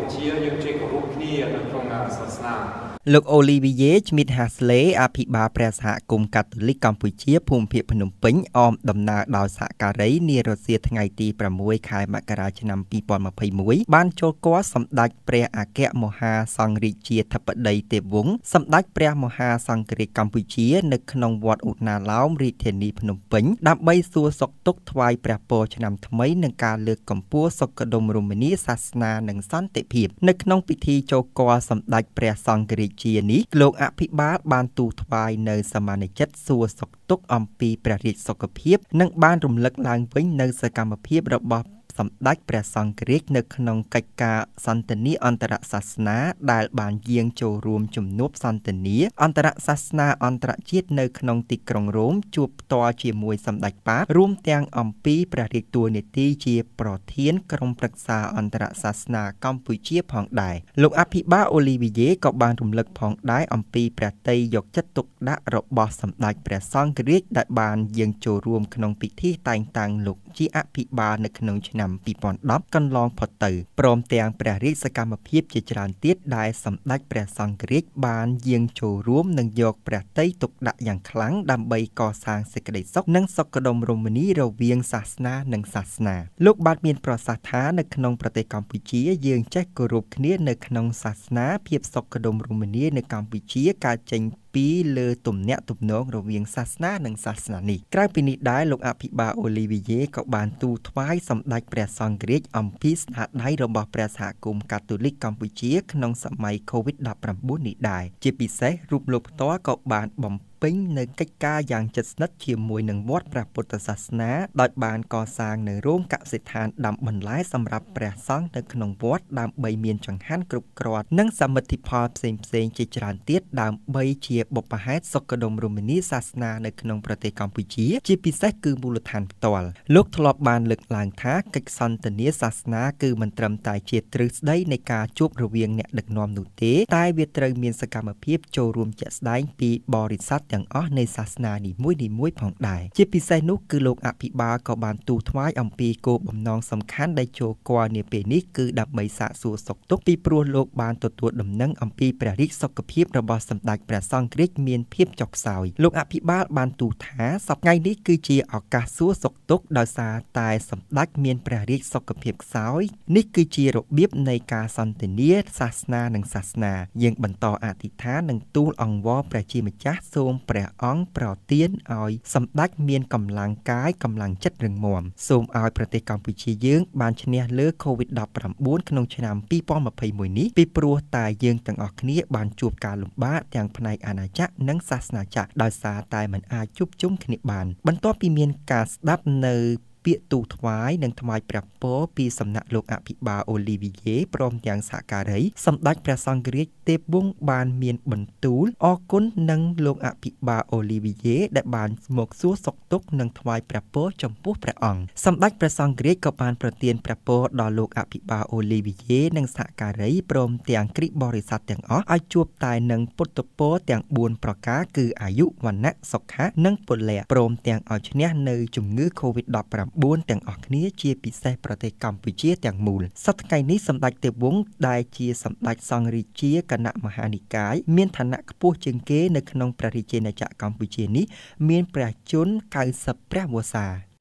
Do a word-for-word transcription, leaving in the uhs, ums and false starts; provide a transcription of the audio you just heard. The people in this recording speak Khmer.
កម្ពុជាយើងជិះគោរពគ្នានៅក្នុងសាសនាលោកអូលីវីយេឈ្មីតហាស្លេអភិបាលព្រះសហគមន៍កាតូលិកកម្ពុជាភូមិភាគភ្នំពេញអមដំណើរដោយសហការីនារសៀលថ្ងៃទីប្រាំមួយខែមករាឆ្នាំពីរពាន់ម្ភៃមួយបានចូលគាល់សម្ដេចព្រះអគ្គមហាសង្ឃរាជាធិបតីទេពវង្សសម្ដេចព្រះមហាសង្ឃរាជកម្ពុជានៅក្នុងវត្តឧណ្ណាលោមរាជធានីភ្នំពេញដើម្បីសួរសុខទុក្ខថ្វាយព្រះពរឆ្នាំថ្មីនិងការលើកកម្ពស់សុខដុមរមនាសាសនានិងសន្តិភាពនៅក្នុងពិធីចូលគាល់សម្ដេចព្រះសង្ឃរាជានេះលោកអភិបាលបានទូលថ្វាយនៅសមានចិត្តសួរសុខទុក្ខអំពីព្រះរាជសុខភាពនិងបានរំលឹកឡើងវិញនៅសកម្មភាពរបស់សម្ដេចព្រះសង្ឃរាជនៅក្នុងកិច្ចការសន្ទនាអន្តរសាសនាដែលបានយាងចូលរួមជំនួបសន្ទនាអន្តរសាសនាអន្តរជាតិនៅក្នុងទីក្រុងរ៉ូមជួបផ្ទាល់ជាមួយសម្ដេចប៉ាបរួមទាំងអំពីព្រះរាជតួនាទីជាប្រធានក្រុមប្រឹក្សាអន្តរសាសនាកម្ពុជាផងដែរលោកអភិបាលអូលីវីយេក៏បានរំលឹកផងដែរអំពីព្រះទ័យយកចិត្តទុកដាក់របស់សម្ដេចព្រះសង្ឃរាជដែលបានយាងចូលរួមក្នុងពិធីតែងតាំងលោកជាអភិបាលនៅក្នុងឆ្នាំពីរពាន់ដប់កន្លងផុតទៅព្រមទាំងព្រះរាជសកម្មភាពជាច្រើនទៀតដែលសម្ដេចព្រះសង្ឃរាជបានយាងចូលរួមនិងយកព្រះទ័យទុកដាក់យ៉ាងខ្លាំងដើម្បីកសាងសេចក្តីសុខនិងសុខដុមរមនារវាងសាសនានិងសាសនាលោកបានមានប្រសាសន៍ថានៅក្នុងប្រទេសកម្ពុជាយើងចេះគោរពគ្នានៅក្នុងសាសនាភាពសុខដុមរមនានៅកម្ពុជាកើតចេញពីលើទំនាក់ទំនងរវាងសាសនានិងសាសនានេះក្រៅពីនេះដែរលោកអភិបាលអូលីវីយេក៏បានទូលថ្វាយសម្ដេចព្រះសង្ឃរាជអំពីស្នាដៃរបស់ព្រះសហគមន៍កាតូលិកកម្ពុជាក្នុងសម័យ កូវីដ ដប់ប្រាំបួន នេះដែរជាពិសេសរូបលោកផ្ទាល់ក៏បានបំពេញនៅកិច្ចការយ៉ាងជិតស្និទ្ធជាមួយនឹងវត្តព្រះពុទ្ធសាសនាដោយបានកសាងនៅរោងកសិដ្ឋានដាំបន្លែសម្រាប់ព្រះសង្ឃនៅក្នុងវត្តដើម្បីមានចង្ហាន់គ្រប់គ្រាន់និងសមិទ្ធផលផ្សេងៗជាច្រើនទៀតដើម្បីជាបុព្វហេតុសុខដុមរមនាសាសនានៅក្នុងប្រទេសកម្ពុជាជាពិសេសគឺមូលដ្ឋានផ្ទាល់លោកធ្លាប់បានលើកឡើងថាកិច្ចសន្ទនាសាសនាគឺមិនត្រឹមតែជាទ្រឹស្ដីនៃការជួបរវាងអ្នកដឹកនាំនោះទេតែវាត្រូវមានសកម្មភាពចូលរួមជាក់ស្ដែងពីបរិស័ទទាំងអស់នៃសាសនានីមួយៗផងដែរជាពិសេសនោះគឺលោកអភិបាលក៏បានទូលថ្វាយអំពីគោលបំណងសំខាន់ដែលចូលគាល់នាពេលនេះគឺដើម្បីសាកសួរសុខទុក្ខពីព្រោះលោកបានទទួលដំណឹងអំពីព្រះរាជសុខភាពរបស់សម្ដេចព្រះសង្ឃរាជមានភាពចុះខ្សោយលោកអភិបាលបានទូលថាសប្តាហ៍នេះគឺជាឱកាសសួរសុខទុក្ខដោយសារតែសម្ដេចមានព្រះរាជសុខភាពខ្សោយនេះគឺជារបៀបនៃការសន្ទនាសាសនានិងសាសនាយើងបន្តអធិដ្ឋាននិងទូលអង្វរព្រះជាម្ចាស់សូមព្រះអង្គប្រទានឲ្យសម្ដេចមានកម្លាំងកាយកម្លាំងចិត្តរឹងមាំសូមឲ្យប្រទេសកម្ពុជាយើងបានឈ្នះលើ កូវីដ ដប់ប្រាំបួន ក្នុងឆ្នាំពីរពាន់ម្ភៃមួយនេះពីព្រោះតែយើងទាំងអស់គ្នាបានជួបការលំបាកទាំងផ្នែកអាណាចក្រនិងសាសនាចក្រដោយសារតែមិនអាចជួបជុំគ្នាបានបន្ទាប់ពីមានការស្ដាប់នៅពាក្យទូលថ្វាយនិងថ្វាយព្រះពរពីសំណាក់លោកអភិបាលអូលីវីយេព្រមទាំងសហការីសម្ដេចព្រះសង្ឃរាជទេពវង្សបានមានបន្ទូលអរគុណនឹងលោកអភិបាលអូលីវីយេដែលបានមកសួរសុខទុក្ខនិងថ្វាយព្រះពរចំពោះព្រះអង្គសម្ដេចព្រះសង្ឃរាជក៏បានប្រទានព្រះពរដល់លោកអភិបាលអូលីវីយេនិងសហការីព្រមទាំងគ្រិបរិស័ទទាំងអស់ឲ្យជួបតែនឹងពុទ្ធពរទាំងបួនប្រការគឺអាយុវណ្ណៈសុខៈនិងពលៈព្រមទាំងឲ្យឈ្នះនៅជំងឺ កូវីដ ដប់ប្រាំបួន ទាំងអស់គ្នាជាពិសេសប្រទេសកម្ពុជាទាំងមូលសប្តាហ៍ថ្ងៃនេះសម្ដេចទេពវង្សដែលជាសម្ដេចសង្ឃរាជាគណៈមហានិកាយមានឋានៈខ្ពស់ជាងគេនៅក្នុងព្រះរាជាណាចក្រកម្ពុជានេះមានព្រះជន្មកៅសិបព្រះវស្សា